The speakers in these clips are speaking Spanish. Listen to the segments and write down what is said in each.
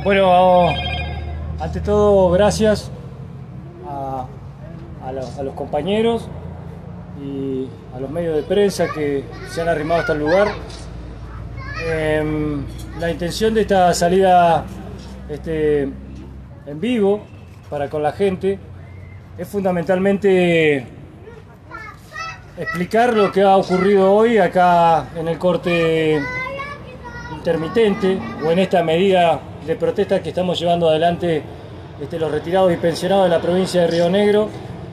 Bueno, ante todo, gracias a los compañeros y a los medios de prensa que se han arrimado hasta el lugar. La intención de esta salida en vivo para con la gente es fundamentalmente explicar lo que ha ocurrido hoy acá en el corte intermitente o en esta medida de protesta que estamos llevando adelante los retirados y pensionados de la provincia de Río Negro.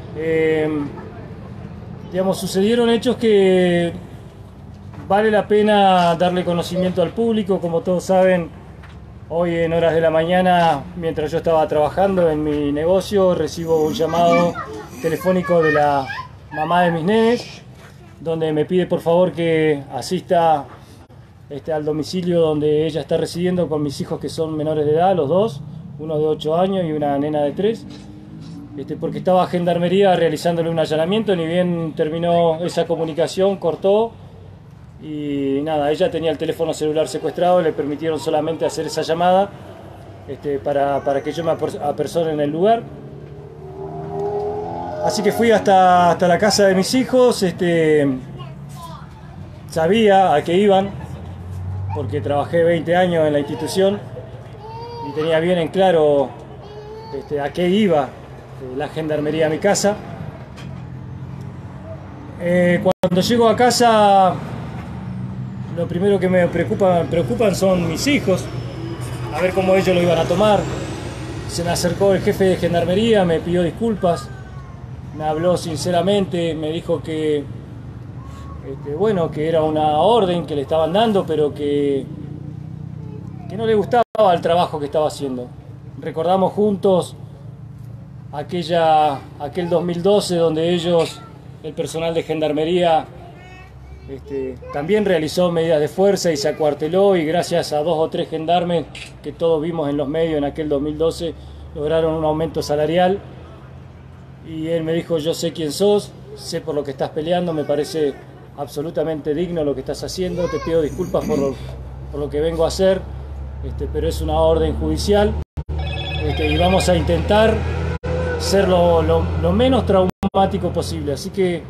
Sucedieron hechos que vale la pena darle conocimiento al público. Como todos saben, hoy en horas de la mañana, mientras yo estaba trabajando en mi negocio, recibo un llamado telefónico de la mamá de mis nenes, donde me pide por favor que asista al domicilio donde ella está residiendo con mis hijos que son menores de edad, los dos, uno de 8 años y una nena de 3, porque estaba Gendarmería realizándole un allanamiento. Ni bien terminó esa comunicación, cortó y nada, ella tenía el teléfono celular secuestrado. Le permitieron solamente hacer esa llamada para que yo me apersone en el lugar. Así que fui hasta la casa de mis hijos. Sabía a qué iban, porque trabajé 20 años en la institución y tenía bien en claro a qué iba la Gendarmería a mi casa. Cuando llego a casa, lo primero que me preocupan son mis hijos, a ver cómo ellos lo iban a tomar. Se me acercó el jefe de Gendarmería, me pidió disculpas, me habló sinceramente, me dijo que que era una orden que le estaban dando, pero que no le gustaba el trabajo que estaba haciendo. Recordamos juntos aquel 2012 donde ellos, el personal de Gendarmería, también realizó medidas de fuerza y se acuarteló, y gracias a 2 o 3 gendarmes que todos vimos en los medios en aquel 2012 lograron un aumento salarial. Y él me dijo: yo sé quién sos, sé por lo que estás peleando, me parece absolutamente digno lo que estás haciendo, te pido disculpas por lo que vengo a hacer, pero es una orden judicial, y vamos a intentar ser lo menos traumático posible. Así que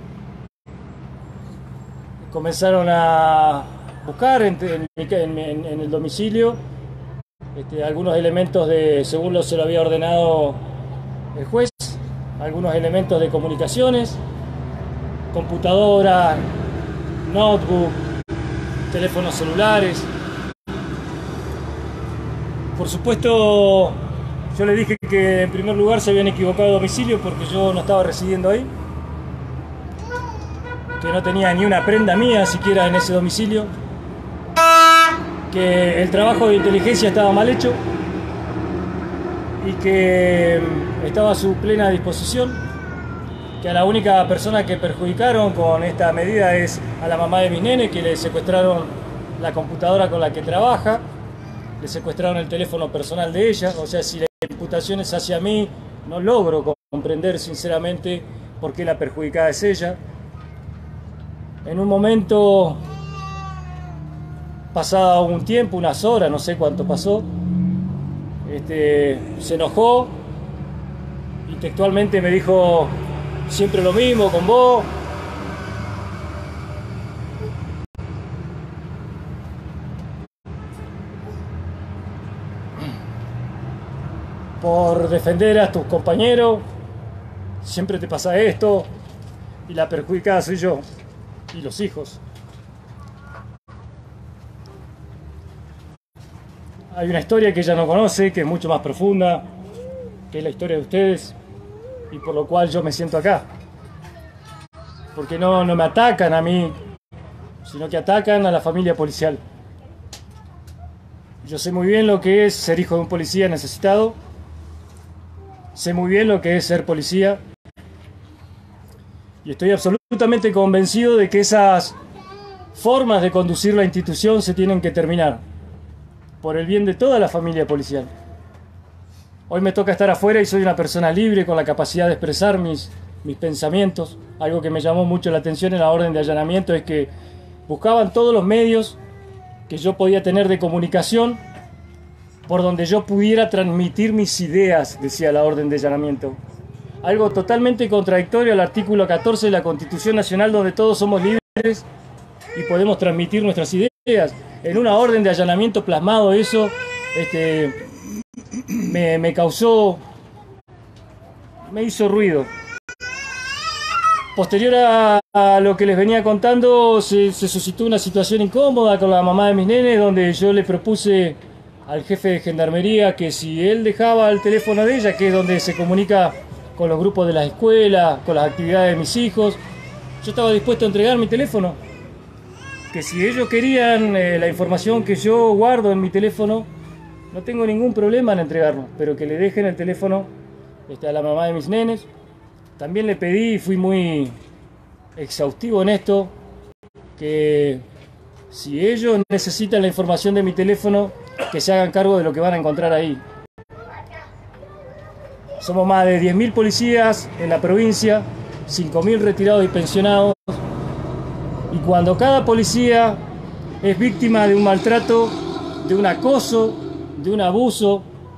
comenzaron a buscar en el domicilio algunos elementos según se lo había ordenado el juez, algunos elementos de comunicaciones, computadora, notebook, teléfonos celulares. Por supuesto, yo le dije que en primer lugar se habían equivocado de domicilio porque yo no estaba residiendo ahí, que no tenía ni una prenda mía siquiera en ese domicilio, que el trabajo de inteligencia estaba mal hecho y que estaba a su plena disposición, que a la única persona que perjudicaron con esta medida es a la mamá de mis nenes, que le secuestraron la computadora con la que trabaja, le secuestraron el teléfono personal de ella. O sea, si la imputación es hacia mí, no logro comprender sinceramente por qué la perjudicada es ella. En un momento, pasado un tiempo, unas horas, no sé cuánto pasó, se enojó y textualmente me dijo: siempre lo mismo con vos. Por defender a tus compañeros, siempre te pasa esto, y la perjudicada soy yo y los hijos. Hay una historia que ella no conoce, que es mucho más profunda, que es la historia de ustedes, y por lo cual yo me siento acá. Porque no me atacan a mí, sino que atacan a la familia policial. Yo sé muy bien lo que es ser hijo de un policía necesitado, sé muy bien lo que es ser policía, y estoy absolutamente convencido de que esas formas de conducir la institución se tienen que terminar, por el bien de toda la familia policial. Hoy me toca estar afuera y soy una persona libre, con la capacidad de expresar mis pensamientos. Algo que me llamó mucho la atención en la orden de allanamiento es que buscaban todos los medios que yo podía tener de comunicación por donde yo pudiera transmitir mis ideas, decía la orden de allanamiento. Algo totalmente contradictorio al artículo 14 de la Constitución Nacional, donde todos somos libres y podemos transmitir nuestras ideas. En una orden de allanamiento plasmado eso, me hizo ruido. Posterior a lo que les venía contando, se suscitó una situación incómoda con la mamá de mis nenes, donde yo le propuse al jefe de gendarmería que si él dejaba el teléfono de ella, que es donde se comunica con los grupos de la escuela, con las actividades de mis hijos, yo estaba dispuesto a entregar mi teléfono. Que si ellos querían la información que yo guardo en mi teléfono, no tengo ningún problema en entregarlo, pero que le dejen el teléfono a la mamá de mis nenes. También le pedí, y fui muy exhaustivo en esto, que si ellos necesitan la información de mi teléfono, que se hagan cargo de lo que van a encontrar ahí. Somos más de 10.000 policías en la provincia, 5.000 retirados y pensionados, y cuando cada policía es víctima de un maltrato, de un acoso, de un abuso,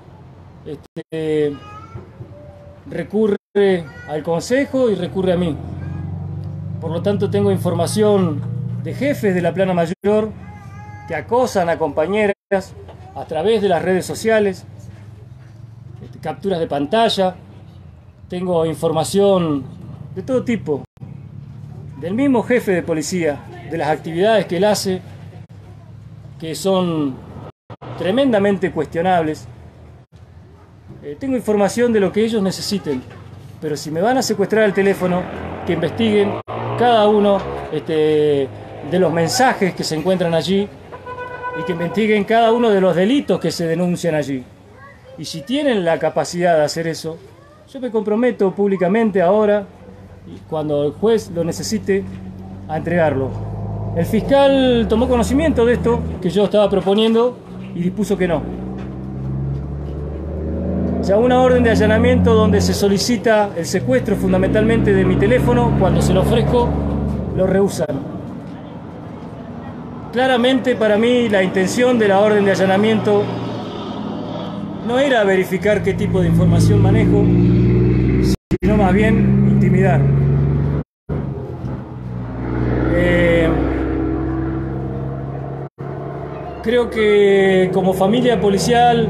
recurre al consejo y recurre a mí. Por lo tanto, tengo información de jefes de la plana mayor que acosan a compañeras a través de las redes sociales, capturas de pantalla. Tengo información de todo tipo, del mismo jefe de policía, de las actividades que él hace, que son tremendamente cuestionables. Tengo información de lo que ellos necesiten, pero si me van a secuestrar el teléfono, que investiguen cada uno de los mensajes que se encuentran allí y que investiguen cada uno de los delitos que se denuncian allí. Y si tienen la capacidad de hacer eso, yo me comprometo públicamente ahora, cuando el juez lo necesite, a entregarlo. El fiscal tomó conocimiento de esto que yo estaba proponiendo y dispuso que no. Ya una orden de allanamiento donde se solicita el secuestro fundamentalmente de mi teléfono, cuando se lo ofrezco, lo rehúsan. Claramente para mí la intención de la orden de allanamiento no era verificar qué tipo de información manejo, sino más bien intimidar. Creo que como familia policial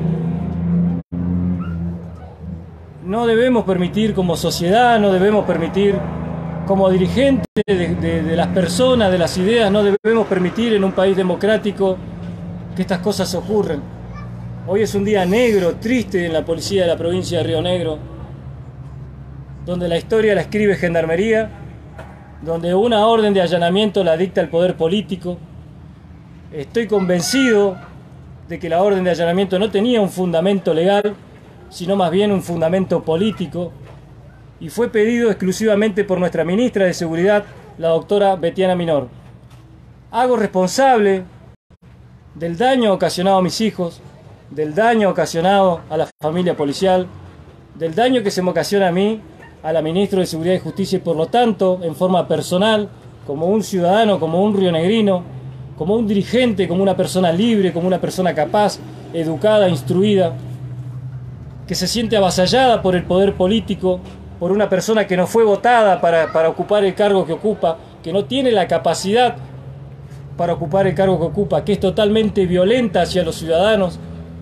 no debemos permitir, como sociedad, no debemos permitir, como dirigentes de las personas, de las ideas, no debemos permitir en un país democrático que estas cosas ocurran. Hoy es un día negro, triste en la policía de la provincia de Río Negro, donde la historia la escribe Gendarmería, donde una orden de allanamiento la dicta el poder político. Estoy convencido de que la orden de allanamiento no tenía un fundamento legal, sino más bien un fundamento político, y fue pedido exclusivamente por nuestra ministra de Seguridad, la doctora Betiana Minor. Hago responsable del daño ocasionado a mis hijos, del daño ocasionado a la familia policial, del daño que se me ocasiona a mí, a la ministra de Seguridad y Justicia, y por lo tanto, en forma personal, como un ciudadano, como un rionegrino, como un dirigente, como una persona libre, como una persona capaz, educada, instruida, que se siente avasallada por el poder político, por una persona que no fue votada para ocupar el cargo que ocupa, que no tiene la capacidad para ocupar el cargo que ocupa, que es totalmente violenta hacia los ciudadanos.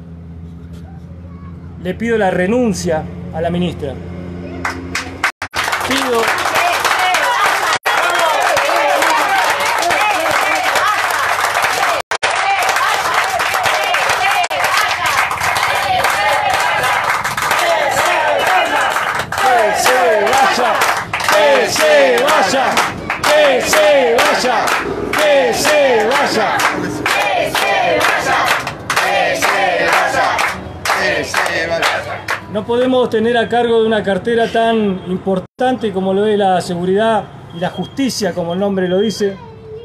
Le pido la renuncia a la ministra. Pido... ¡Que se vaya! ¡Que se vaya! ¡Que se vaya! ¡Que se vaya! ¡Que se vaya! ¡Que se vaya! No podemos tener a cargo de una cartera tan importante como lo es la seguridad y la justicia, como el nombre lo dice,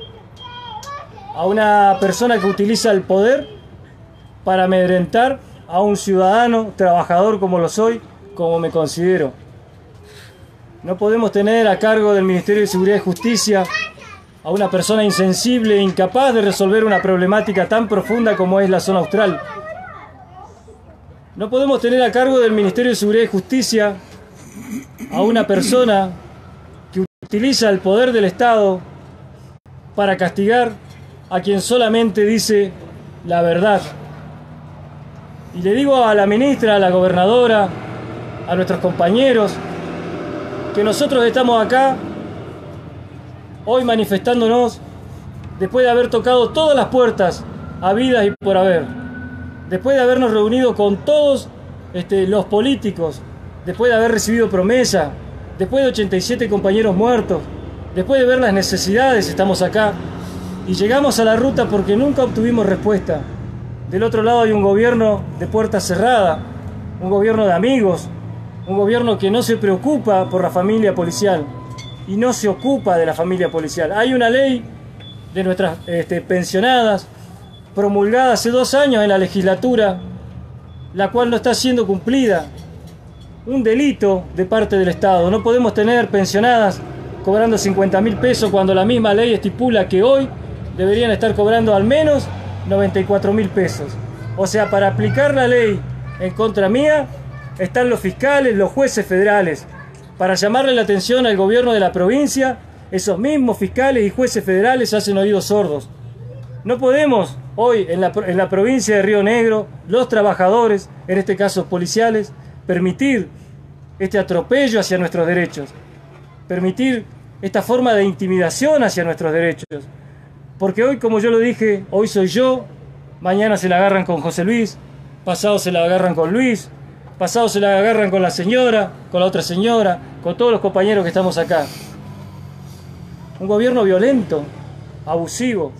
a una persona que utiliza el poder para amedrentar a un ciudadano trabajador como lo soy, como me considero. No podemos tener a cargo del Ministerio de Seguridad y Justicia a una persona insensible e incapaz de resolver una problemática tan profunda como es la zona austral. No podemos tener a cargo del Ministerio de Seguridad y Justicia a una persona que utiliza el poder del Estado para castigar a quien solamente dice la verdad. Y le digo a la ministra, a la gobernadora, a nuestros compañeros, que nosotros estamos acá hoy manifestándonos después de haber tocado todas las puertas habidas y por haber, después de habernos reunido con todos los políticos, después de haber recibido promesa, después de 87 compañeros muertos, después de ver las necesidades, estamos acá y llegamos a la ruta porque nunca obtuvimos respuesta. Del otro lado hay un gobierno de puerta cerrada, un gobierno de amigos, un gobierno que no se preocupa por la familia policial y no se ocupa de la familia policial. Hay una ley de nuestras pensionadas promulgada hace 2 años en la legislatura, la cual no está siendo cumplida. Un delito de parte del Estado. No podemos tener pensionadas cobrando 50.000 pesos cuando la misma ley estipula que hoy deberían estar cobrando al menos 94.000 pesos. O sea, para aplicar la ley en contra mía están los fiscales, los jueces federales. Para llamarle la atención al gobierno de la provincia, esos mismos fiscales y jueces federales hacen oídos sordos. No podemos hoy en la provincia de Río Negro, los trabajadores, en este caso policiales, permitir este atropello hacia nuestros derechos, permitir esta forma de intimidación hacia nuestros derechos. Porque hoy, como yo lo dije, hoy soy yo, mañana se la agarran con José Luis, pasado se la agarran con Luis, pasado se la agarran con la señora, con la otra señora, con todos los compañeros que estamos acá. Un gobierno violento, abusivo,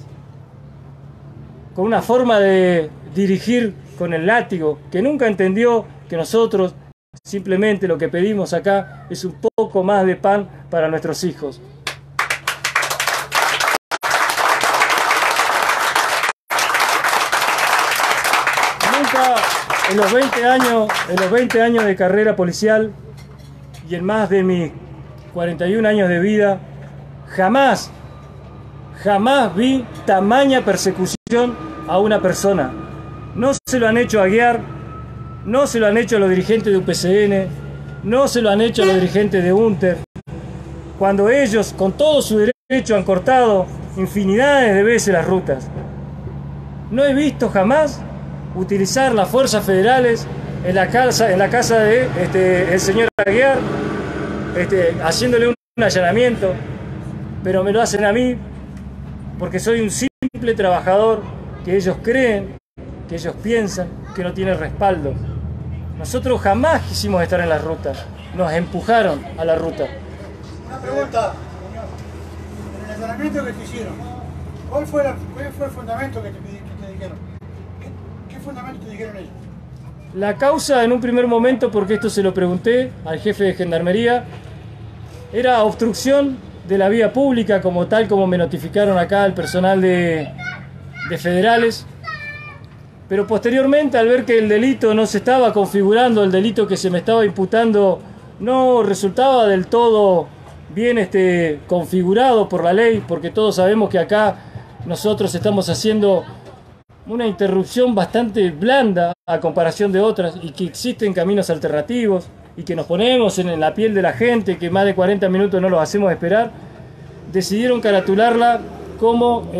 con una forma de dirigir con el látigo, que nunca entendió que nosotros simplemente lo que pedimos acá es un poco más de pan para nuestros hijos. Nunca en los 20 años de carrera policial y en más de mis 41 años de vida, jamás vi tamaña persecución a una persona. No se lo han hecho a Aguiar, no se lo han hecho a los dirigentes de UPCN, no se lo han hecho a los dirigentes de UNTER, cuando ellos, con todo su derecho, han cortado infinidades de veces las rutas. No he visto jamás utilizar las fuerzas federales en la casa de el señor Aguiar, haciéndole un allanamiento, pero me lo hacen a mí porque soy un simple trabajador que ellos creen, que ellos piensan que no tiene respaldo. Nosotros jamás quisimos estar en la ruta, nos empujaron a la ruta. Una pregunta, señor. En el allanamiento que te hicieron, ¿cuál fue el fundamento que te dijeron? ¿Qué fundamento te dijeron ellos? La causa, en un primer momento, porque esto se lo pregunté al jefe de Gendarmería, era obstrucción de la vía pública, como tal como me notificaron acá el personal de federales. Pero posteriormente, al ver que el delito no se estaba configurando, el delito que se me estaba imputando no resultaba del todo bien configurado por la ley, porque todos sabemos que acá nosotros estamos haciendo una interrupción bastante blanda a comparación de otras y que existen caminos alternativos y que nos ponemos en la piel de la gente, que más de 40 minutos no los hacemos esperar, decidieron caratularla como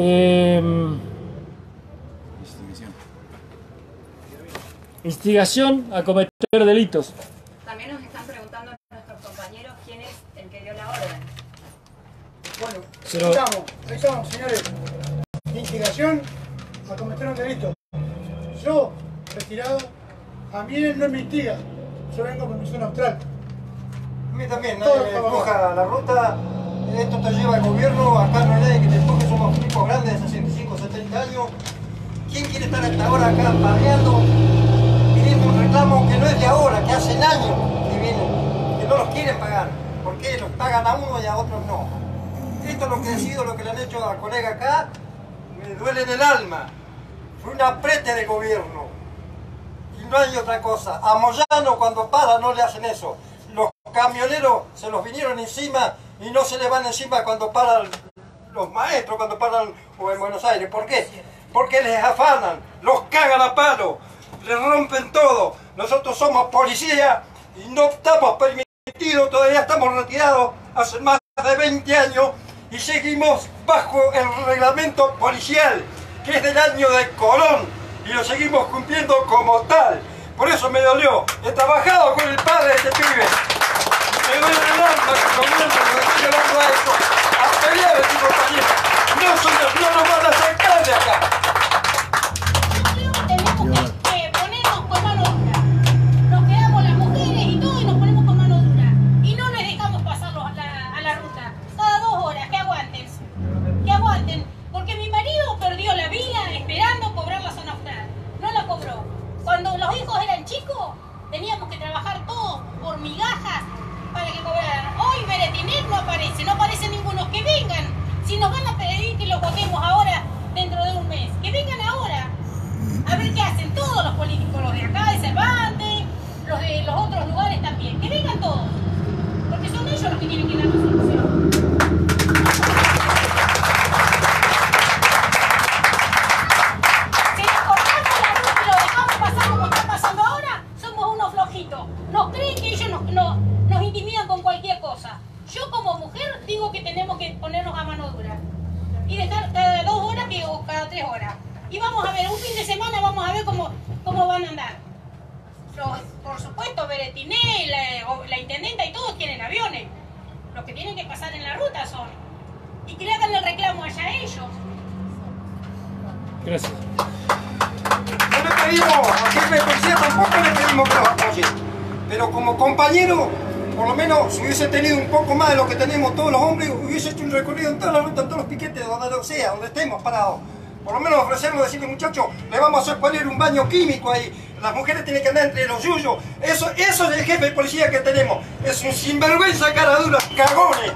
instigación a cometer delitos. También nos están preguntando nuestros compañeros quién es el que dio la orden. Bueno, ahí estamos, señores. Instigación a cometer un delito. Yo, retirado, a mí él no me instiga. Yo vengo con misión austral. A mí también, nadie me empuja a la ruta. Esto te lleva el gobierno, acá no hay nadie que te empuje, somos tipos grandes de 65, 70 años. ¿Quién quiere estar hasta ahora acá parreando? Pidiendo un reclamo que no es de ahora, que hace años que vienen, que no los quieren pagar. ¿Por qué? Los pagan a uno y a otros no. Esto es lo que ha sido, lo que le han hecho al colega acá, me duele en el alma. Fue un aprete de gobierno. Y no hay otra cosa. A Moyano cuando para no le hacen eso. Los camioneros se los vinieron encima y no se le van encima cuando paran los maestros, cuando paran en Buenos Aires. ¿Por qué? Porque les afanan, los cagan a palo, les rompen todo. Nosotros somos policía y no estamos permitidos, todavía estamos retirados hace más de 20 años y seguimos bajo el reglamento policial, que es del año de Colón, y lo seguimos cumpliendo como tal. Por eso me dolió. He trabajado con el padre de este pibe. Me duele el alma que comienzo que estoy llevando a esto, a pelear a mi compañero. No nos van a sacar de acá. Tenemos que ponernos con mano dura. Nos quedamos las mujeres y todo y nos ponemos con mano dura. Y no les dejamos pasarlos a la ruta. Cada 2 horas, que aguanten. Que aguanten. Porque mi marido perdió la vida esperando cobrar la zona austral. No la cobró. Cuando los hijos eran chicos, teníamos que trabajar todos por migajas para que cobraran. Hoy Beretinet no aparece ninguno. Que vengan. Si nos van a pedir que los votemos ahora, dentro de un mes, que vengan ahora. A ver qué hacen todos los políticos, los de acá, de Cervantes, los de los otros lugares también. Que vengan todos. Porque son ellos los que tienen que dar la solución. Si les cortamos la ruta y lo dejamos pasar como está pasando ahora, somos unos flojitos. Nos creen que ellos nos intimidan con cualquier cosa. Yo como mujer digo que tenemos que ponernos a mano dura. Y dejar cada 2 horas o cada 3 horas. Y vamos a ver, un fin de semana vamos a ver cómo van a andar. Por supuesto, Beretiné, la intendenta y todos tienen aviones. Los que tienen que pasar en la ruta son. Y que le hagan el reclamo allá a ellos. Gracias. No le pedimos, al jefe de policía tampoco le pedimos que nos apoye. Pero como compañero, por lo menos si hubiese tenido un poco más de lo que tenemos todos los hombres, hubiese hecho un recorrido en toda la ruta, en todos los piquetes, donde lo sea, donde estemos parados. Por lo menos ofrecernos, decirle, muchachos, le vamos a hacer poner un baño químico ahí. Las mujeres tienen que andar entre los yuyos. Eso es el jefe de policía que tenemos. Es un sinvergüenza, cara dura, cagones.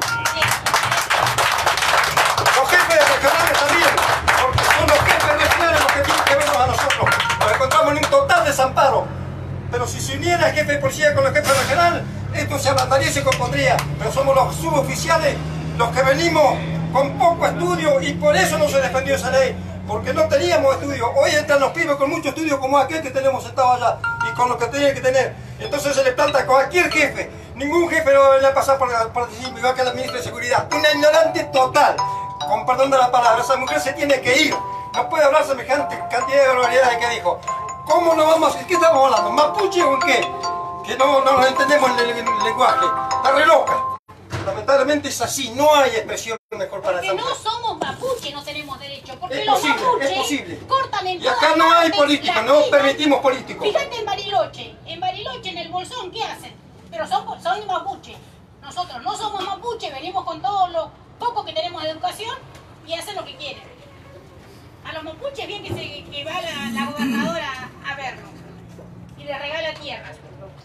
Los jefes regionales también, porque son los jefes regionales los que tienen que vernos a nosotros. Nos encontramos en un total desamparo. Pero si se uniera el jefe de policía con el jefe regional, esto se ablandaría y se compondría. Pero somos los suboficiales los que venimos con poco estudio y por eso no se defendió esa ley. Porque no teníamos estudio. Hoy entran los pibes con mucho estudio como aquel que tenemos sentado allá y con lo que tenían que tener. Entonces se le planta a cualquier jefe. Ningún jefe no va a venir a pasar por decir, me va a quedar la ministra de Seguridad. Una ignorante total. Con perdón de la palabra, esa mujer se tiene que ir. No puede hablar semejante cantidad de barbaridades que dijo. ¿Cómo no vamos? ¿Qué estamos hablando? ¿Mapuche o en qué? Que no nos entendemos el lenguaje. Está re loca. Lamentablemente es así, no hay expresión mejor para esa mujer. Porque no somos mapuche, no tenemos derecho. Porque Es los posible, mapuches es posible. cortan en Y acá todas no hay partes, política, las no minas. permitimos políticos. Fíjate en Bariloche, en el Bolsón, ¿qué hacen? Pero son mapuche. Nosotros no somos mapuche, venimos con todo lo poco que tenemos de educación y hacen lo que quieren. A los mapuches bien que va la gobernadora a verlo y le regala tierras.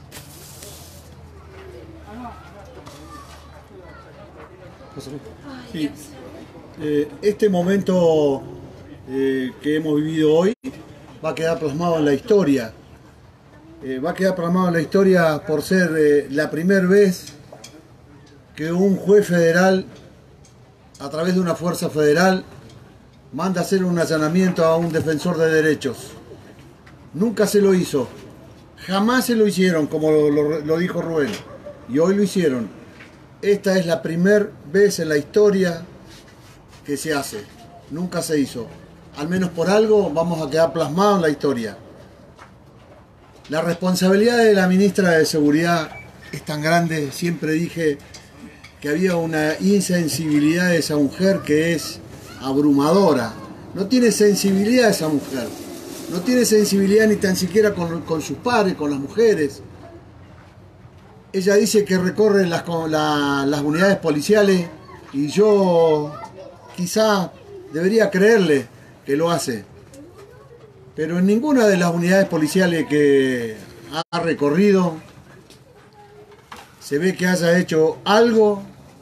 Sí. Este momento que hemos vivido hoy va a quedar plasmado en la historia. Va a quedar plasmado en la historia por ser la primera vez que un juez federal, a través de una fuerza federal, manda a hacer un allanamiento a un defensor de derechos. Nunca se lo hizo. Jamás se lo hicieron, como lo dijo Rubén. Y hoy lo hicieron. Esta es la primera vez en la historia que se hace. Nunca se hizo. Al menos por algo vamos a quedar plasmados en la historia. La responsabilidad de la ministra de Seguridad es tan grande. Siempre dije que había una insensibilidad de esa mujer que es abrumadora. No tiene sensibilidad esa mujer. No tiene sensibilidad ni tan siquiera con sus padres, con las mujeres. Ella dice que recorre las unidades policiales y yo quizá debería creerle que lo hace. Pero en ninguna de las unidades policiales que ha recorrido se ve que haya hecho algo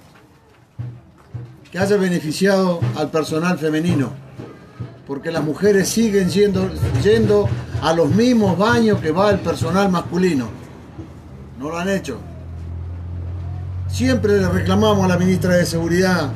que haya beneficiado al personal femenino. Porque las mujeres siguen yendo a los mismos baños que va el personal masculino. No lo han hecho. Siempre le reclamamos a la ministra de Seguridad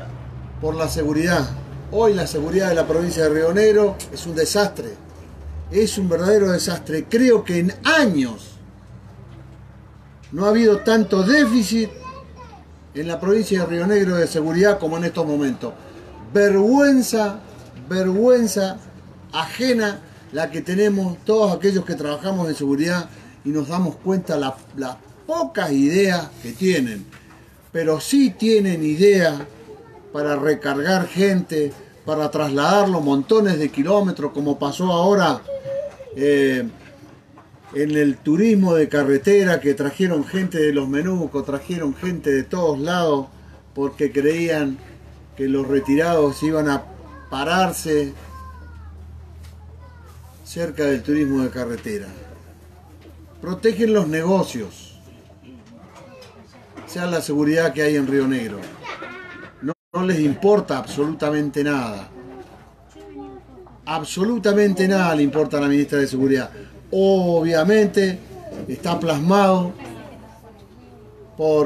por la seguridad. Hoy la seguridad de la provincia de Río Negro es un desastre. es un verdadero desastre. Creo que en años no ha habido tanto déficit en la provincia de Río Negro de seguridad como en estos momentos. Vergüenza, vergüenza ajena la que tenemos todos aquellos que trabajamos en seguridad y nos damos cuenta las pocas ideas que tienen. Pero sí tienen ideas para recargar gente, para trasladarlo montones de kilómetros, como pasó ahora en el turismo de carretera, que trajeron gente de Los Menucos, trajeron gente de todos lados, porque creían que los retirados iban a pararse cerca del turismo de carretera. Protegen los negocios, sea la seguridad que hay en Río Negro. No les importa absolutamente nada. Absolutamente nada le importa a la ministra de Seguridad. Obviamente está plasmado por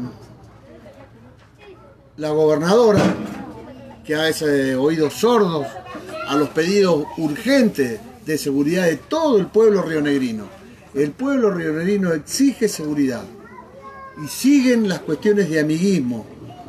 la gobernadora, que ha oídos sordos a los pedidos urgentes de seguridad de todo el pueblo rionegrino. El pueblo rionegrino exige seguridad y siguen las cuestiones de amiguismo.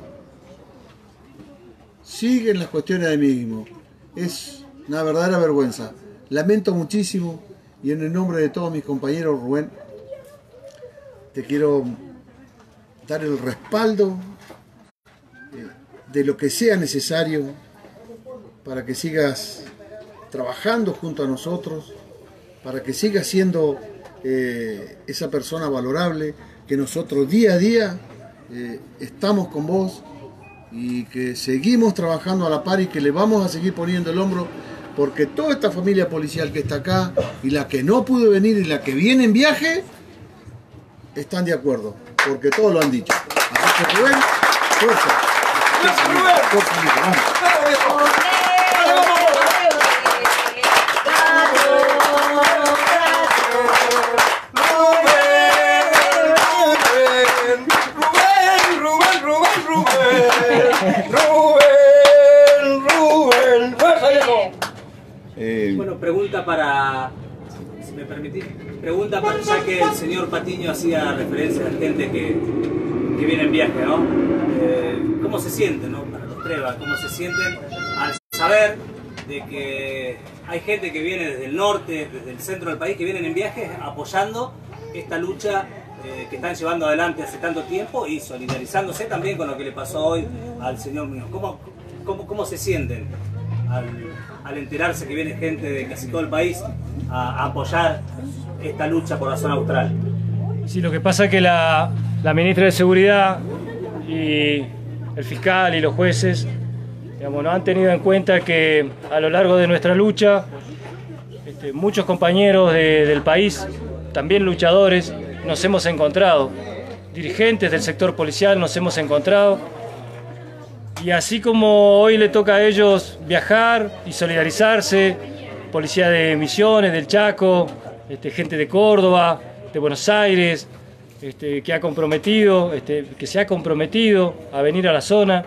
Siguen las cuestiones de amiguismo. Es una verdadera vergüenza. Lamento muchísimo y en el nombre de todos mis compañeros, Rubén, te quiero dar el respaldo de lo que sea necesario para que sigas trabajando junto a nosotros, para que sigas siendo esa persona valorable, que nosotros día a día estamos con vos y que seguimos trabajando a la par y que le vamos a seguir poniendo el hombro, porque toda esta familia policial que está acá y la que no pudo venir y la que viene en viaje están de acuerdo, porque todos lo han dicho. Así que Rubén, fuerza. Bueno, pregunta para, si me permitís, ya que el señor Patiño hacía referencia a la gente que viene en viaje, ¿no? ¿Cómo se sienten, ¿no? Para los Treva, ¿cómo se sienten al saber de que hay gente que viene desde el norte, desde el centro del país, que vienen en viaje apoyando esta lucha que están llevando adelante hace tanto tiempo y solidarizándose también con lo que le pasó hoy al señor mío? ¿Cómo se sienten al enterarse que viene gente de casi todo el país a apoyar esta lucha por la zona austral? Sí, lo que pasa es que la ministra de Seguridad y el fiscal y los jueces, digamos, no han tenido en cuenta que a lo largo de nuestra lucha muchos compañeros del país, también luchadores, nos hemos encontrado, dirigentes del sector policial nos hemos encontrado, y así como hoy le toca a ellos viajar y solidarizarse, policía de Misiones, del Chaco, gente de Córdoba, de Buenos Aires, que se ha comprometido a venir a la zona,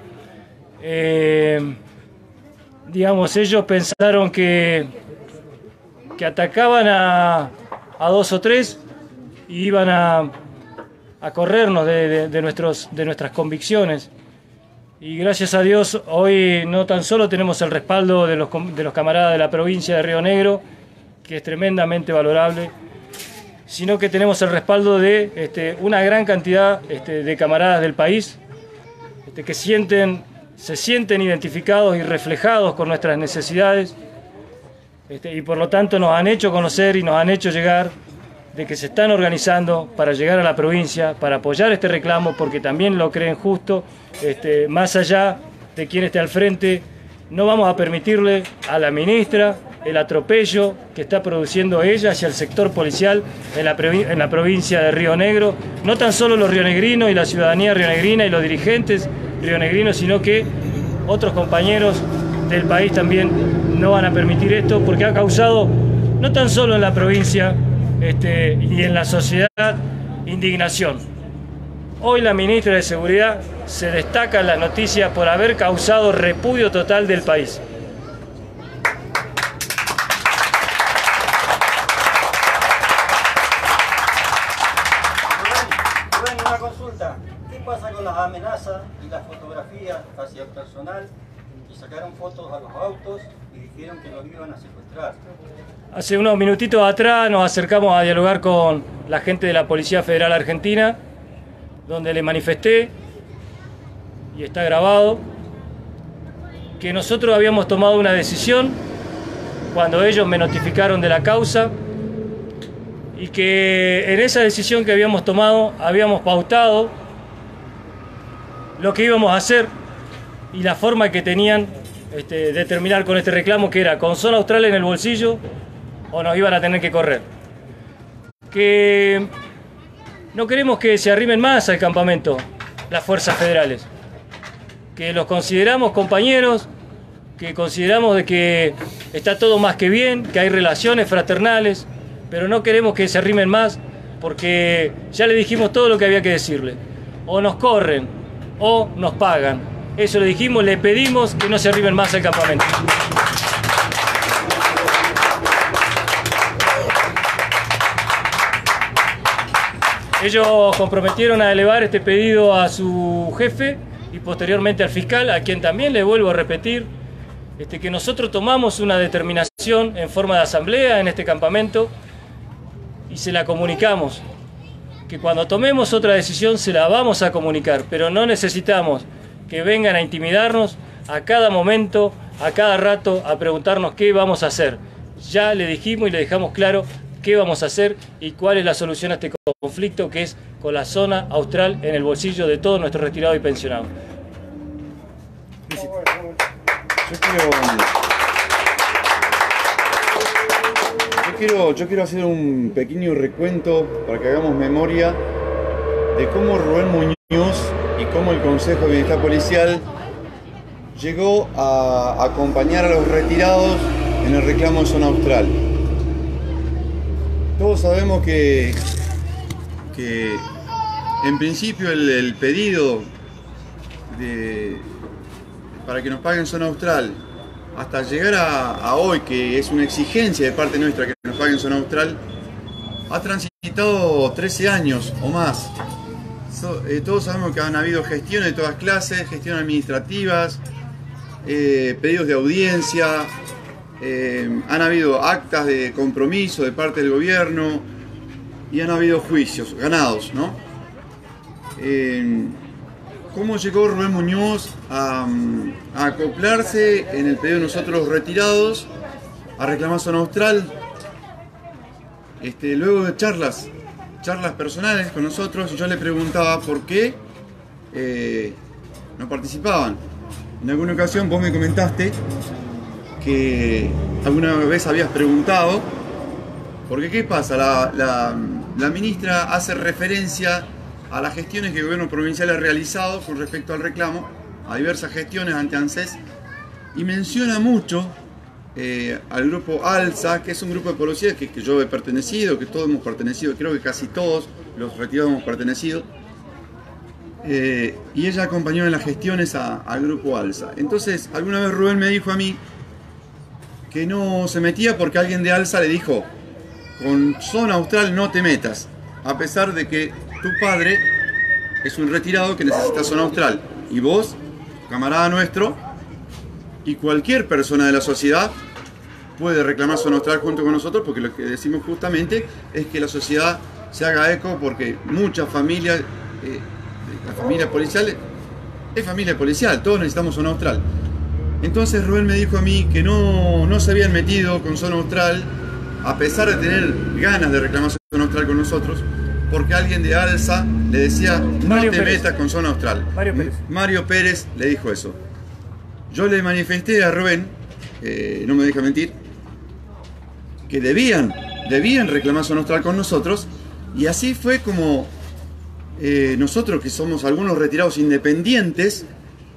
digamos, ellos pensaron que atacaban a dos o tres y iban a corrernos de nuestras convicciones. Y gracias a Dios hoy no tan solo tenemos el respaldo de los camaradas de la provincia de Río Negro, que es tremendamente valorable, sino que tenemos el respaldo de una gran cantidad de camaradas del país que se sienten identificados y reflejados con nuestras necesidades, y por lo tanto nos han hecho conocer y nos han hecho llegar de que se están organizando para llegar a la provincia, para apoyar este reclamo, porque también lo creen justo. Más allá de quien esté al frente, no vamos a permitirle a la ministra el atropello que está produciendo ella hacia el sector policial en la provincia de Río Negro. No tan solo los rionegrinos y la ciudadanía rionegrina y los dirigentes rionegrinos, sino que otros compañeros del país también no van a permitir esto, porque ha causado, no tan solo en la provincia y en la sociedad, indignación. Hoy la ministra de Seguridad se destaca en las noticias por haber causado repudio total del país. una consulta. ¿Qué pasa con las amenazas y las fotografías hacia el personal que sacaron fotos a los autos y dijeron que los iban a secuestrar? Hace unos minutitos atrás nos acercamos a dialogar con la gente de la Policía Federal Argentina, donde le manifesté, y está grabado, que nosotros habíamos tomado una decisión cuando ellos me notificaron de la causa y que en esa decisión que habíamos tomado habíamos pautado lo que íbamos a hacer y la forma que tenían de terminar con este reclamo, que era con zona austral en el bolsillo o nos iban a tener que correr. Que no queremos que se arrimen más al campamento las fuerzas federales, que los consideramos compañeros, que consideramos de que está todo más que bien, que hay relaciones fraternales, pero no queremos que se arrimen más porque ya le dijimos todo lo que había que decirle. O nos corren o nos pagan. Eso le dijimos, le pedimos que no se arrimen más al campamento. Ellos comprometieron a elevar este pedido a su jefe y posteriormente al fiscal, a quien también le vuelvo a repetir que nosotros tomamos una determinación en forma de asamblea en este campamento y se la comunicamos. Que cuando tomemos otra decisión se la vamos a comunicar, pero no necesitamos que vengan a intimidarnos a cada momento, a cada rato, a preguntarnos qué vamos a hacer. Ya le dijimos y le dejamos claro qué vamos a hacer y cuál es la solución a este conflicto, que es con la zona austral en el bolsillo de todos nuestros retirados y pensionados. Yo quiero hacer un pequeño recuento para que hagamos memoria de cómo Rubén Muñoz y cómo el Consejo de Bienestar Policial llegó a acompañar a los retirados en el reclamo de zona austral. Todos sabemos que en principio el pedido para que nos paguen zona austral, hasta llegar a hoy, que es una exigencia de parte nuestra que nos paguen zona austral, ha transitado 13 años o más. Todos sabemos que han habido gestiones de todas clases, gestiones administrativas, pedidos de audiencia, han habido actas de compromiso de parte del gobierno y han habido juicios ganados, ¿no? ¿Cómo llegó Rubén Muñoz a acoplarse en el pedido de nosotros los retirados a reclamar zona austral? Luego de charlas personales con nosotros, yo le preguntaba por qué no participaban. En alguna ocasión vos me comentaste que alguna vez habías preguntado, porque ¿qué pasa? La ministra hace referencia a las gestiones que el gobierno provincial ha realizado con respecto al reclamo, a diversas gestiones ante ANSES, y menciona mucho al grupo ALSA, que es un grupo de policías que yo he pertenecido, que todos hemos pertenecido, creo que casi todos los retirados hemos pertenecido, y ella acompañó en las gestiones al grupo ALSA. Entonces, alguna vez Rubén me dijo a mí que no se metía porque alguien de ALSA le dijo: con zona austral no te metas, a pesar de que tu padre es un retirado que necesita zona austral, y vos, camarada nuestro, y cualquier persona de la sociedad puede reclamar zona austral junto con nosotros, porque lo que decimos justamente es que la sociedad se haga eco, porque muchas familias, la familia policial es familia policial, todos necesitamos zona austral. Entonces Rubén me dijo a mí que no se habían metido con zona austral, a pesar de tener ganas de reclamar zona austral con nosotros, porque alguien de ALSA le decía: no te metas con zona austral. Mario Pérez le dijo eso. Yo le manifesté a Rubén, no me deja mentir, que debían reclamar zona austral con nosotros, y así fue como nosotros, que somos algunos retirados independientes,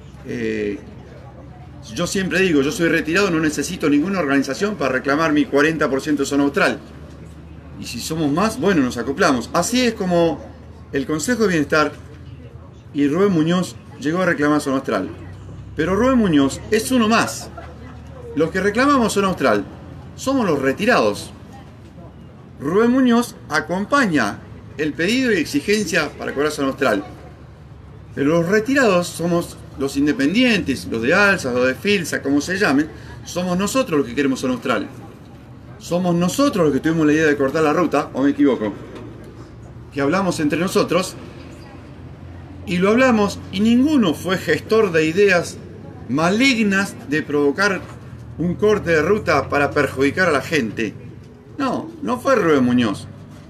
yo siempre digo, yo soy retirado, no necesito ninguna organización para reclamar mi 40% de zona austral. Y si somos más, bueno, nos acoplamos. Así es como el Consejo de Bienestar y Rubén Muñoz llegó a reclamar zona austral. Pero Rubén Muñoz es uno más. Los que reclamamos zona austral somos los retirados. Rubén Muñoz acompaña el pedido y exigencia para cobrar zona austral. Pero los retirados somos los independientes, los de ALSA, los de FILSA, como se llamen, somos nosotros los que queremos zona austral. Somos nosotros los que tuvimos la idea de cortar la ruta, o me equivoco, que hablamos entre nosotros, y lo hablamos, y ninguno fue gestor de ideas malignas de provocar un corte de ruta para perjudicar a la gente. No, no fue Rubén Muñoz.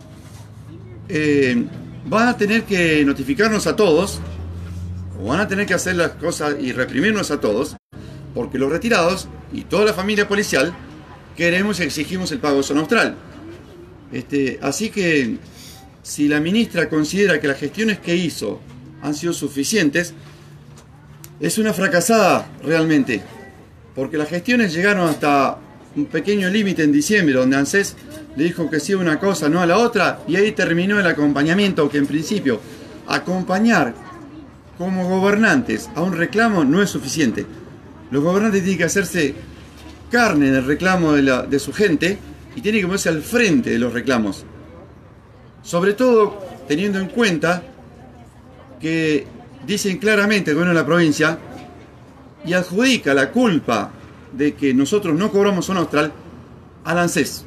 Van a tener que notificarnos a todos, o van a tener que hacer las cosas y reprimirnos a todos, porque los retirados y toda la familia policial queremos y exigimos el pago de zona austral. Así que si la ministra considera que las gestiones que hizo han sido suficientes, es una fracasada realmente, porque las gestiones llegaron hasta un pequeño límite en diciembre, donde ANSES le dijo que sí a una cosa, no a la otra, y ahí terminó el acompañamiento, que en principio acompañar como gobernantes a un reclamo no es suficiente. Los gobernantes tienen que hacerse carne del reclamo de su gente y tienen que ponerse al frente de los reclamos. Sobre todo teniendo en cuenta que dicen claramente el gobierno de la provincia y adjudica la culpa de que nosotros no cobramos zona austral al ANSES.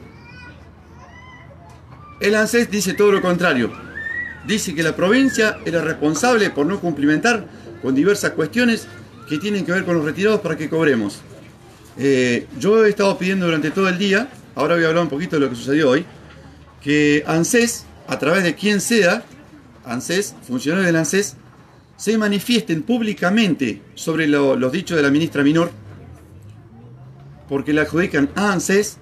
El ANSES dice todo lo contrario. Dice que la provincia es la responsable por no cumplimentar con diversas cuestiones que tienen que ver con los retirados para que cobremos. Yo he estado pidiendo durante todo el día, ahora voy a hablar un poquito de lo que sucedió hoy, que ANSES, a través de quien sea, ANSES, funcionarios del ANSES, se manifiesten públicamente sobre los dichos de la ministra Minor, porque le adjudican a ANSES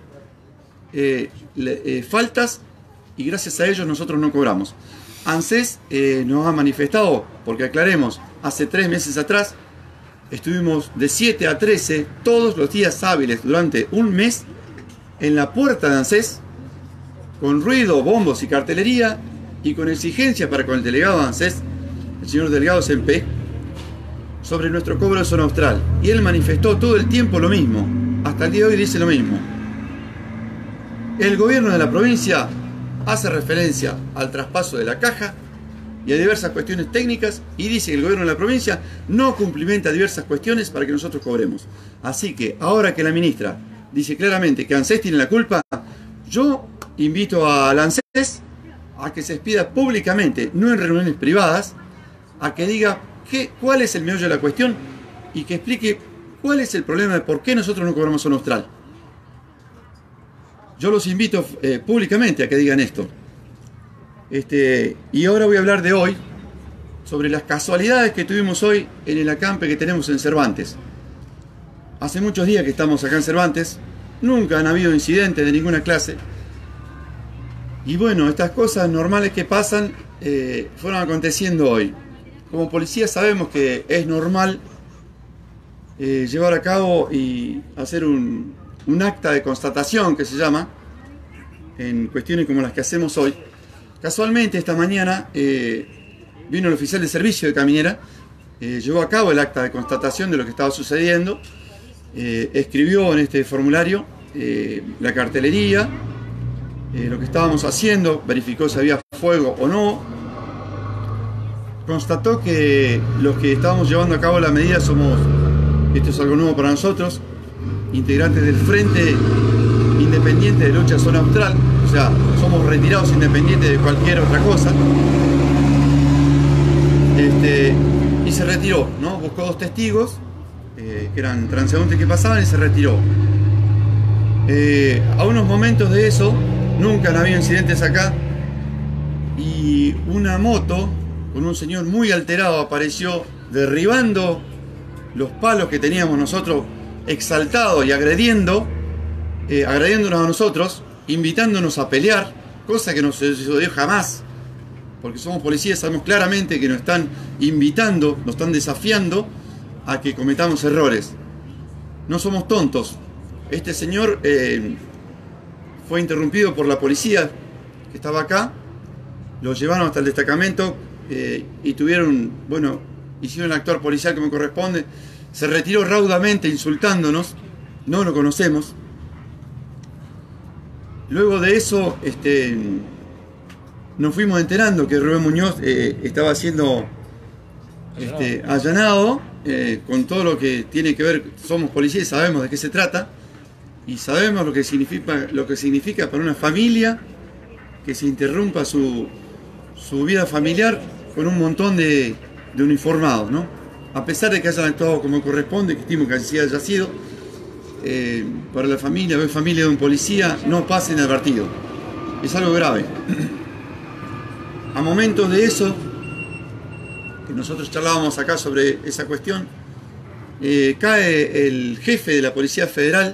faltas y gracias a ellos nosotros no cobramos. ANSES nos ha manifestado, porque aclaremos, hace 3 meses atrás estuvimos de 7 a 13 todos los días hábiles durante un mes en la puerta de ANSES, con ruido, bombos y cartelería, y con exigencias para con el delegado de ANSES, el señor delegado Sempe, sobre nuestro cobro de zona austral. Y él manifestó todo el tiempo lo mismo, hasta el día de hoy dice lo mismo. El gobierno de la provincia hace referencia al traspaso de la caja y a diversas cuestiones técnicas, y dice que el gobierno de la provincia no cumplimenta diversas cuestiones para que nosotros cobremos. Así que ahora que la ministra dice claramente que ANSES tiene la culpa, yo invito al ANSES a que se expida públicamente, no en reuniones privadas, a que diga cuál es el meollo de la cuestión y que explique cuál es el problema de por qué nosotros no cobramos zona austral. Yo los invito públicamente a que digan esto. Y ahora voy a hablar de hoy, sobre las casualidades que tuvimos hoy en el acampe que tenemos en Cervantes. Hace muchos días que estamos acá en Cervantes, nunca han habido incidentes de ninguna clase. Y bueno, estas cosas normales que pasan fueron aconteciendo hoy. Como policía sabemos que es normal llevar a cabo y hacer un acta de constatación, que se llama, en cuestiones como las que hacemos hoy. Casualmente esta mañana vino el oficial de servicio de Caminera, llevó a cabo el acta de constatación de lo que estaba sucediendo, escribió en este formulario la cartelería, lo que estábamos haciendo, verificó si había fuego o no, constató que los que estábamos llevando a cabo la medida somos, esto es algo nuevo para nosotros, integrantes del Frente Independiente de Lucha Zona Austral, o sea, somos retirados independientes de cualquier otra cosa. Y se retiró, ¿no? Buscó 2 testigos, que eran transeúntes que pasaban, y se retiró. A unos momentos de eso, nunca han habido incidentes acá, y una moto con un señor muy alterado apareció derribando los palos que teníamos nosotros, exaltados y agrediéndonos a nosotros, invitándonos a pelear, cosa que no se sucedió jamás, porque somos policías, sabemos claramente que nos están invitando, nos están desafiando a que cometamos errores. No somos tontos. Este señor fue interrumpido por la policía que estaba acá, lo llevaron hasta el destacamento y tuvieron, bueno, hicieron el actuar policial como corresponde. Se retiró raudamente insultándonos, no lo conocemos. Luego de eso, nos fuimos enterando que Rubén Muñoz estaba siendo allanado con todo lo que tiene que ver. Somos policías, sabemos de qué se trata y sabemos lo que significa para una familia que se interrumpa su vida familiar con un montón de uniformados, ¿no? A pesar de que hayan actuado como corresponde, que estimo que así haya sido, para la familia, ver familia de un policía, no pasa inadvertido. Es algo grave. A momentos de eso, que nosotros charlábamos acá sobre esa cuestión, cae el jefe de la Policía Federal,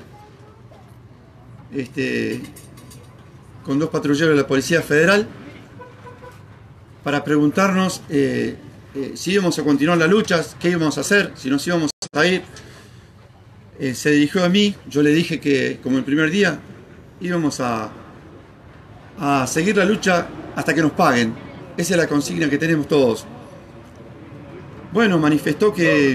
con 2 patrulleros de la Policía Federal, para preguntarnos si íbamos a continuar la lucha, qué íbamos a hacer, si nos íbamos a ir. Se dirigió a mí, yo le dije que, como el primer día, íbamos a seguir la lucha hasta que nos paguen. Esa es la consigna que tenemos todos. Bueno, nos manifestó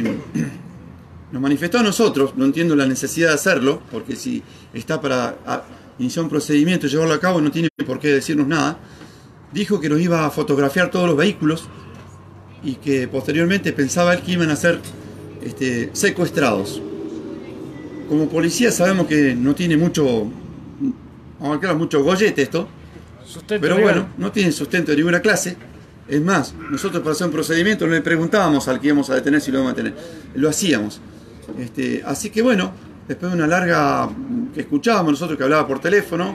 a nosotros, no entiendo la necesidad de hacerlo, porque si está para iniciar un procedimiento y llevarlo a cabo, no tiene por qué decirnos nada. Dijo que nos iba a fotografiar todos los vehículos y que posteriormente pensaba él que iban a ser secuestrados. Como policía sabemos que no tiene mucho gollete esto, pero bueno, no tiene sustento de ninguna clase. Es más, nosotros para hacer un procedimiento no le preguntábamos al que íbamos a detener si lo íbamos a detener, lo hacíamos. Así que bueno, después de una larga que escuchábamos nosotros que hablaba por teléfono,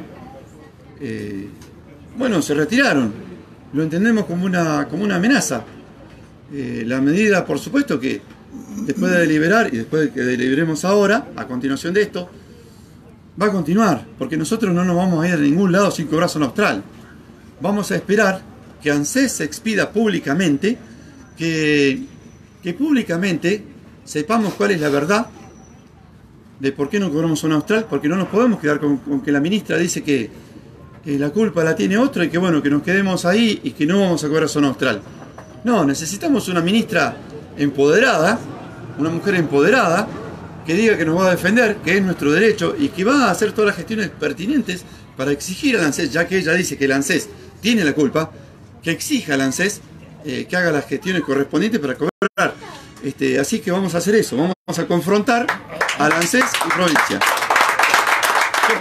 bueno, se retiraron. Lo entendemos como una amenaza. La medida, por supuesto, que después de deliberar y después de que deliberemos ahora, a continuación de esto, va a continuar, porque nosotros no nos vamos a ir a ningún lado sin cobrar zona austral. Vamos a esperar que ANSES se expida públicamente, que públicamente sepamos cuál es la verdad de por qué no cobramos zona austral, porque no nos podemos quedar con que la ministra dice que la culpa la tiene otro y que bueno, que nos quedemos ahí y que no vamos a cobrar zona austral. No, necesitamos una ministra empoderada, una mujer empoderada, que diga que nos va a defender, que es nuestro derecho y que va a hacer todas las gestiones pertinentes para exigir al ANSES, ya que ella dice que el ANSES tiene la culpa, que exija al ANSES que haga las gestiones correspondientes para cobrar. Así que vamos a hacer eso, vamos a confrontar al ANSES y provincia. Yo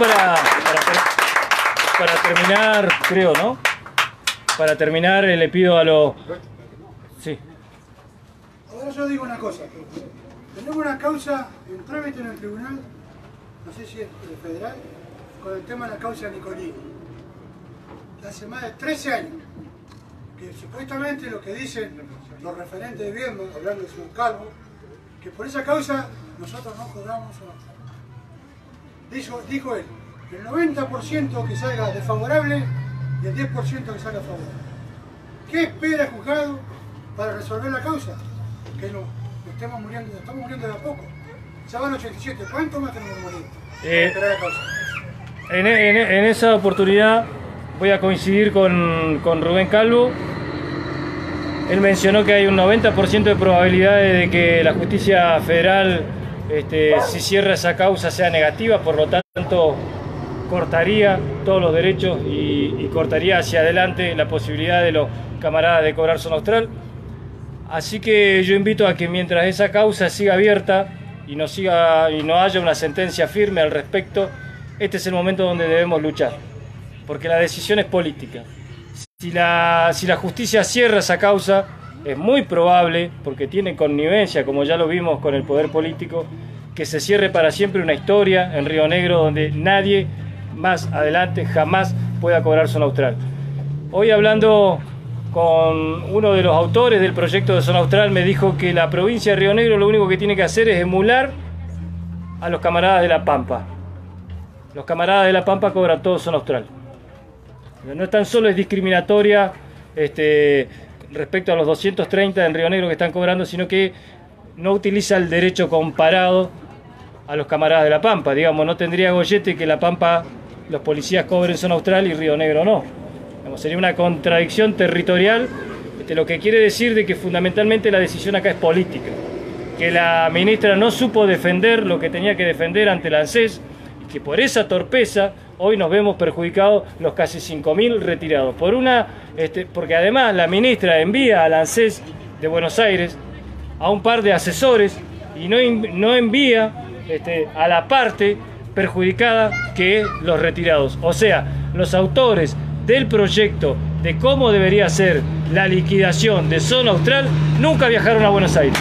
para terminar, creo, ¿no? Para terminar le pido a los... Sí. Ahora yo digo una cosa. Tenemos una causa en trámite en el tribunal, no sé si es federal, con el tema de la causa Nicolini. Hace más de 13 años, que supuestamente lo que dicen los referentes de Viedma, hablando del señor Calvo, que por esa causa nosotros no cobramos una. Dijo él, el 90% que salga desfavorable y el 10% que salga favorable. ¿Qué espera el juzgado para resolver la causa? Que no estamos muriendo de a poco. Ya van 87, ¿cuánto más tenemos que morir? Esperar la causa. En esa oportunidad voy a coincidir con Rubén Calvo. Él mencionó que hay un 90% de probabilidades de que la justicia federal, si cierra esa causa, sea negativa, por lo tanto cortaría todos los derechos y cortaría hacia adelante la posibilidad de los camaradas de cobrar zona austral. Así que yo invito a que mientras esa causa siga abierta y no haya una sentencia firme al respecto, este es el momento donde debemos luchar, porque la decisión es política. Si la justicia cierra esa causa, es muy probable, porque tiene connivencia, como ya lo vimos con el poder político, que se cierre para siempre una historia en Río Negro donde nadie más adelante jamás pueda cobrar zona austral. Hoy hablando con uno de los autores del proyecto de zona austral, me dijo que la provincia de Río Negro lo único que tiene que hacer es emular a los camaradas de La Pampa. Los camaradas de La Pampa cobran todo zona austral. No tan solo es discriminatoria respecto a los 230 en Río Negro que están cobrando, sino que no utiliza el derecho comparado a los camaradas de La Pampa. Digamos, no tendría gollete que La Pampa los policías cobren zona austral y Río Negro no. Sería una contradicción territorial, lo que quiere decir de que fundamentalmente la decisión acá es política, que la ministra no supo defender lo que tenía que defender ante el ANSES y que por esa torpeza hoy nos vemos perjudicados los casi 5.000 retirados. Porque además la ministra envía al ANSES de Buenos Aires a un par de asesores y no envía a la parte perjudicada que es los retirados. O sea, los autores del proyecto de cómo debería ser la liquidación de Zona Austral nunca viajaron a Buenos Aires.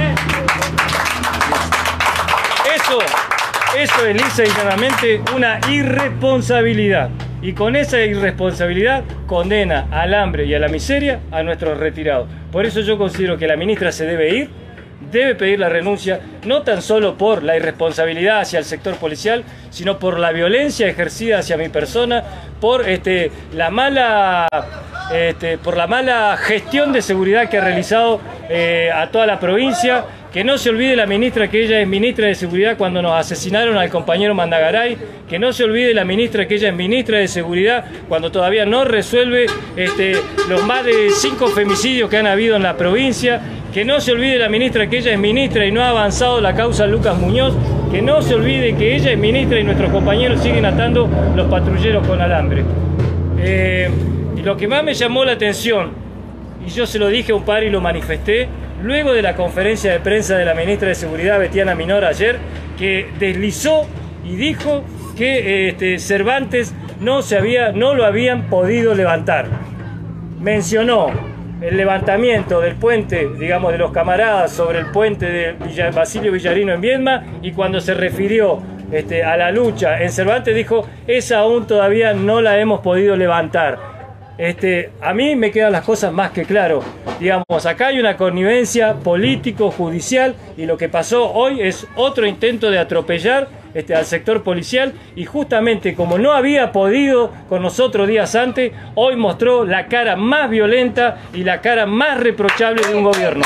Eso es lisa y llanamente una irresponsabilidad. Y con esa irresponsabilidad condena al hambre y a la miseria a nuestros retirados. Por eso yo considero que la ministra se debe ir, debe pedir la renuncia, no tan solo por la irresponsabilidad hacia el sector policial, sino por la violencia ejercida hacia mi persona, por la mala gestión de seguridad que ha realizado a toda la provincia. Que no se olvide la ministra que ella es ministra de Seguridad cuando nos asesinaron al compañero Mandagaray. Que no se olvide la ministra que ella es ministra de Seguridad cuando todavía no resuelve los más de 5 femicidios que han habido en la provincia. Que no se olvide la ministra que ella es ministra y no ha avanzado la causa Lucas Muñoz. Que no se olvide que ella es ministra y nuestros compañeros siguen atando los patrulleros con alambre. Y lo que más me llamó la atención, y yo se lo dije a un par y lo manifesté, luego de la conferencia de prensa de la ministra de Seguridad, Betiana Minor, ayer, que deslizó y dijo que Cervantes no lo habían podido levantar. Mencionó el levantamiento del puente, digamos, de los camaradas sobre el puente de Basilio Villarino en Viedma, y cuando se refirió a la lucha en Cervantes dijo, esa aún todavía no la hemos podido levantar. A mí me quedan las cosas más que claro. Digamos, acá hay una connivencia político-judicial y lo que pasó hoy es otro intento de atropellar al sector policial, y justamente como no había podido con nosotros días antes, hoy mostró la cara más violenta y la cara más reprochable de un gobierno.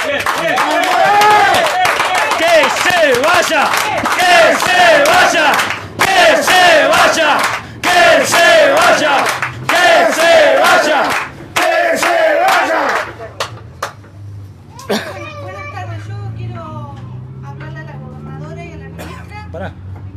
¡Que se vaya! ¡Que se vaya! ¡Que se vaya! ¡Que se vaya! ¡Que se vaya! ¡Que se vaya! Buenas tardes, yo quiero hablarle a la gobernadora y a la ministra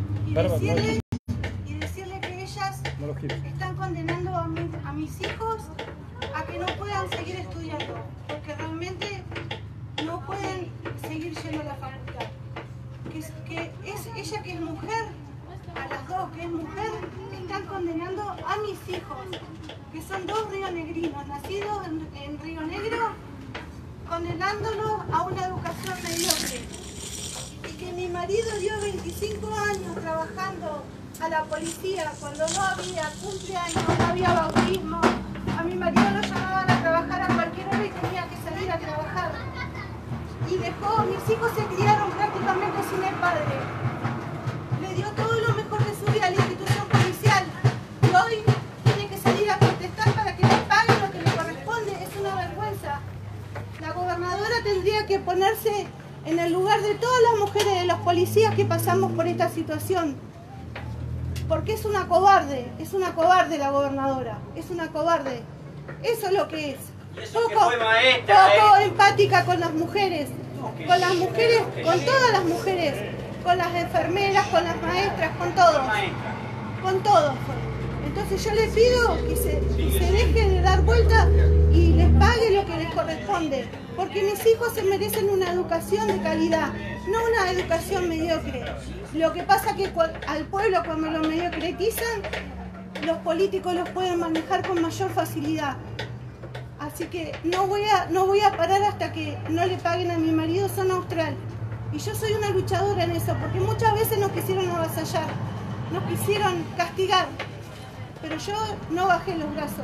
y decirle que ellas están condenando a mis hijos a que no puedan seguir estudiando, porque realmente no pueden seguir yendo a la facultad. Que es ella, que es mujer, a las dos que es mujer, están condenando a mis hijos, que son 2 rionegrinos, nacidos en Río Negro, condenándolos a una educación mediocre. Y que mi marido dio 25 años trabajando a la policía cuando no había cumpleaños, no había bautismo. A mi marido lo llamaban a trabajar a cualquier hora y tenía que salir a trabajar. Y mis hijos se criaron prácticamente sin el padre. Le dio todo lo mejor de su vida a la institución policial. Y hoy tiene que salir a protestar para que le paguen lo que le corresponde. Es una vergüenza. La gobernadora tendría que ponerse en el lugar de todas las mujeres de los policías que pasamos por esta situación. Porque es una cobarde la gobernadora, es una cobarde. Eso es lo que es. Poco empática con las mujeres, con todas las mujeres, con las enfermeras, con las maestras, con todos. Entonces yo les pido que se dejen de dar vuelta y les pague lo que les corresponde, porque mis hijos se merecen una educación de calidad, no una educación mediocre. Lo que pasa es que al pueblo, cuando lo mediocretizan, los políticos los pueden manejar con mayor facilidad. Así que no voy a parar hasta que no le paguen a mi marido Zona Austral. Y yo soy una luchadora en eso, porque muchas veces nos quisieron avasallar, nos quisieron castigar. Pero yo no bajé los brazos.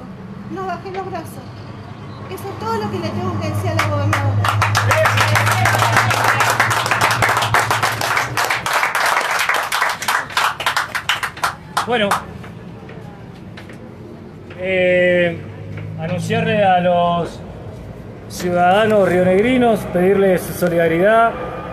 Eso es todo lo que le tengo que decir a la gobernadora. Bueno, anunciarle a los ciudadanos rionegrinos, pedirles solidaridad,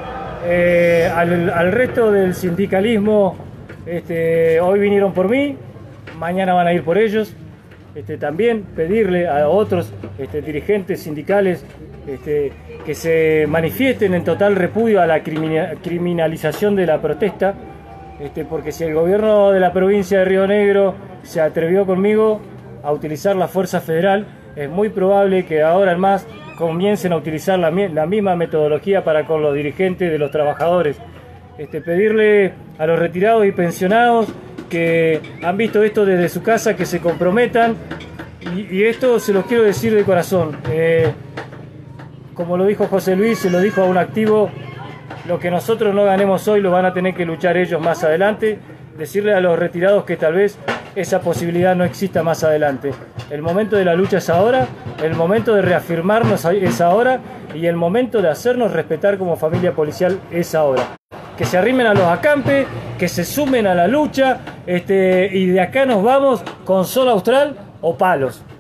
al resto del sindicalismo. Hoy vinieron por mí, mañana van a ir por ellos. También pedirle a otros dirigentes sindicales que se manifiesten en total repudio a la criminalización de la protesta. porque si el gobierno de la provincia de Río Negro se atrevió conmigo a utilizar la fuerza federal, es muy probable que ahora en más comiencen a utilizar la misma metodología para con los dirigentes de los trabajadores. Pedirle a los retirados y pensionados que han visto esto desde su casa que se comprometan, y esto se los quiero decir de corazón. Como lo dijo José Luis, se lo dijo a un activo, lo que nosotros no ganemos hoy lo van a tener que luchar ellos más adelante. Decirle a los retirados que tal vez esa posibilidad no exista más adelante. El momento de la lucha es ahora, el momento de reafirmarnos es ahora, y el momento de hacernos respetar como familia policial es ahora. Que se arrimen a los acampes, que se sumen a la lucha, y de acá nos vamos con sol austral o palos.